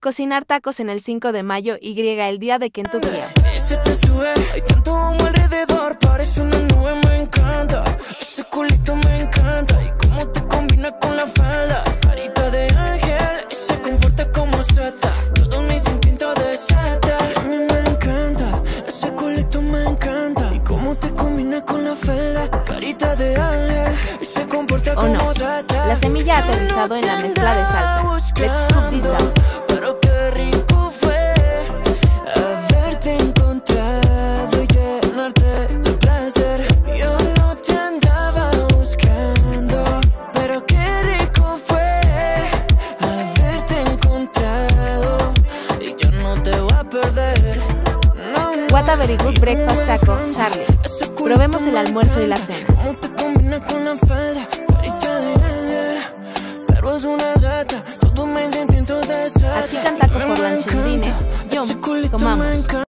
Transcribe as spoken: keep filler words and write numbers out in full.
Cocinar tacos en el cinco de mayo Y el día de Kentucky. Se te sube, hay tanto humo alrededor, parece una nube, me encanta. Ese culito me encanta y cómo te combina con la falda. Carita de ángel y se comporta como seta. Todos mis instintos desata. Y a mí me encanta, ese culito me encanta y cómo te combina con la falda. Carita de ángel y se comporta Oh, como no. seta. La semilla ha aterrizado en la mezcla de salsa. Let's cook this up. Pero qué rico fue haberte encontrado y llenarte de placer. Yo no te andaba buscando, pero qué rico fue haberte encontrado y yo no te voy a perder. No, no. What a very good breakfast taco, Charlie. Probemos el almuerzo y la cena. ¿Cómo te combina con la falda? Carita de ángel, pero es una rata. Todos mis instintos desatan. Achican taco por lunch in dinner. Yum, comamos.